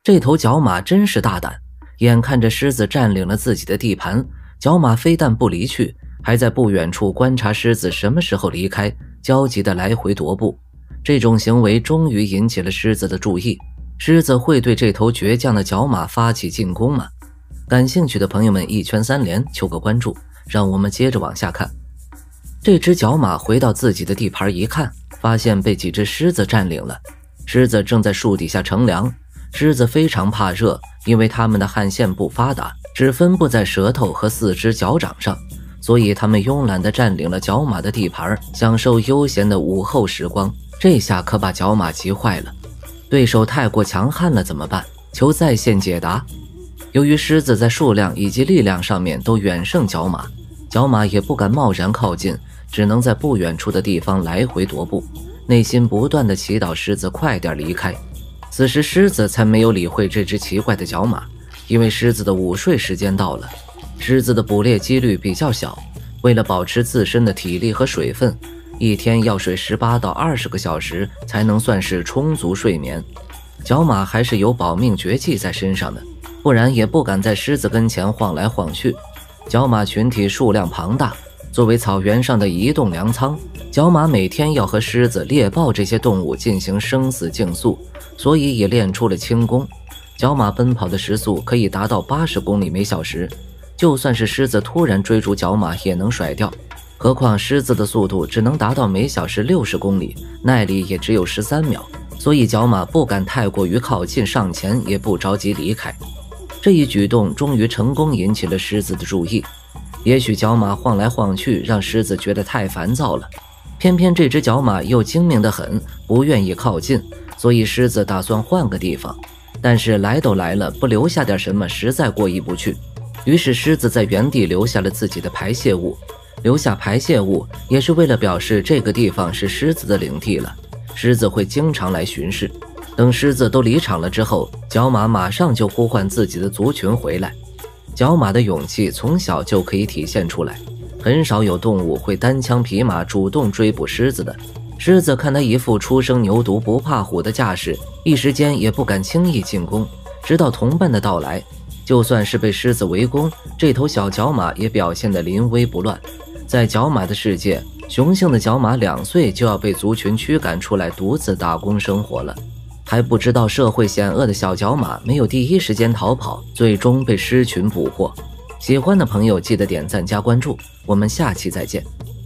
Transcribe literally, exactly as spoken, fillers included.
这头角马真是大胆，眼看着狮子占领了自己的地盘，角马非但不离去，还在不远处观察狮子什么时候离开，焦急地来回踱步。这种行为终于引起了狮子的注意。狮子会对这头倔强的角马发起进攻吗？感兴趣的朋友们一圈三连，求个关注，让我们接着往下看。这只角马回到自己的地盘一看，发现被几只狮子占领了。狮子正在树底下乘凉。狮子非常怕热，因为它们的汗腺不发达，只分布在舌头和四只脚掌上，所以它们慵懒地占领了角马的地盘，享受悠闲的午后时光。这下可把角马急坏了，对手太过强悍了怎么办？求在线解答。由于狮子在数量以及力量上面都远胜角马，角马也不敢贸然靠近，只能在不远处的地方来回踱步，内心不断地祈祷狮子快点离开。此时狮子才没有理会这只奇怪的角马，因为狮子的午睡时间到了。狮子的捕猎几率比较小，为了保持自身的体力和水分，一天要睡十八到二十个小时才能算是充足睡眠。角马还是有保命绝技在身上的，不然也不敢在狮子跟前晃来晃去。角马群体数量庞大，作为草原上的移动粮仓，角马每天要和狮子、猎豹这些动物进行生死竞速，所以也练出了轻功。角马奔跑的时速可以达到八十公里每小时，就算是狮子突然追逐角马也能甩掉。何况狮子的速度只能达到每小时六十公里，耐力也只有十三秒，所以角马不敢太过于靠近上前，也不着急离开。这一举动终于成功引起了狮子的注意。也许角马晃来晃去让狮子觉得太烦躁了，偏偏这只角马又精明得很，不愿意靠近，所以狮子打算换个地方。但是来都来了，不留下点什么实在过意不去。于是狮子在原地留下了自己的排泄物。留下排泄物也是为了表示这个地方是狮子的领地了，狮子会经常来巡视。等狮子都离场了之后，角马马上就呼唤自己的族群回来。角马的勇气从小就可以体现出来，很少有动物会单枪匹马主动追捕狮子的。狮子看他一副初生牛犊不怕虎的架势，一时间也不敢轻易进攻，直到同伴的到来，就算是被狮子围攻，这头小角马也表现得临危不乱。在角马的世界，雄性的角马两岁就要被族群驱赶出来独自打工生活了，还不知道社会险恶的小角马没有第一时间逃跑，最终被狮群捕获。喜欢的朋友记得点赞加关注，我们下期再见。